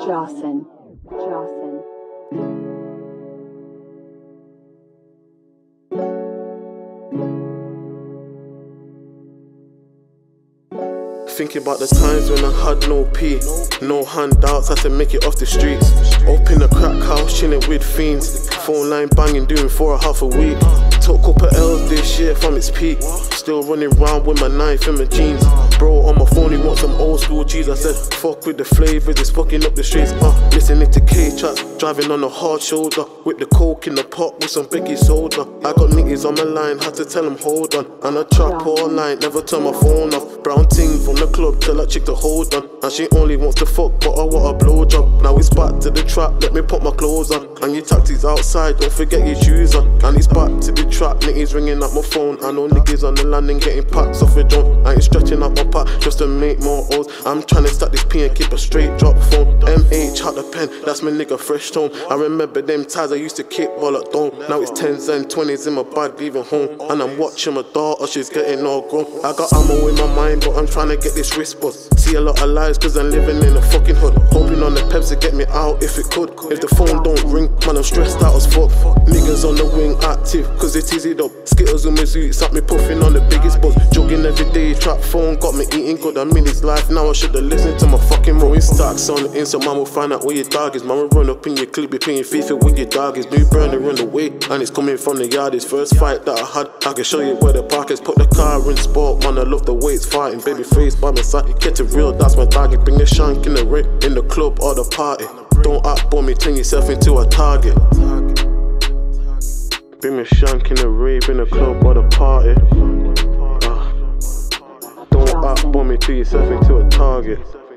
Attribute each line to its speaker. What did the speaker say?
Speaker 1: Jocelyn.
Speaker 2: Thinking about the times when I had no P, no handouts, had to make it off the streets. Open a crack house, chilling with fiends. Phone line banging, doing for half a week. Took up a L this year from its peak. Still running round with my knife in my jeans. Bro on my phone, he wants some old school G's. I said, fuck with the flavors, it's fucking up the streets. Listening to K-tracks, driving on a hard shoulder. Whip the coke in the pot with some Biggie soda. I got niggas on my line, had to tell them hold on. And I trap all night, never turn my phone off. Brown ting from the club, tell that chick to hold on. And she only wants to fuck, but I want a blowjob. Now it's back to the trap, let me put my clothes on. And your taxis outside, don't forget your shoes on. And it's back to the trap, niggas ringing up my phone. I know niggas on the landing getting packs off a drone. I ain't stretching up my pack just to make more O's. I'm trying to stack this P and keep a straight drop phone. MH out the pen, that's my nigga fresh tone. I remember them times I used to kick while at dome. Now it's 10s and 20s in my bag leaving home. And I'm watching my daughter, she's getting all grown. I got ammo in my mind, but I'm trying to get this wrist bust. See a lot of lies cause I'm living in a fucking hood. Hoping on the peps to get me out if it could. If the phone don't ring, man I'm stressed out as fuck. Niggas on the wing active cause it is it up. Skittles with my zoots at me puffing on the biggest buzz. Jogging every day, trap phone got me eating good. I'm in this life now, I should've listened to my fucking rolling stacks on the Insta. Man will find out where your dog is. Man will run up in your clip, be playing FIFA with your dog is. New burner run away and it's coming from the yard. His first fight that I had, I can show you where the park is. Put the car in sport, man I love the way it's fighting. Baby face by my side, get it real, that's my target. Bring the shank in the ring, in the club or the party. Don't act bummy, turn yourself into a target. Bring me shank in the rave, in the club or the party. Don't act bummy, turn yourself into a target.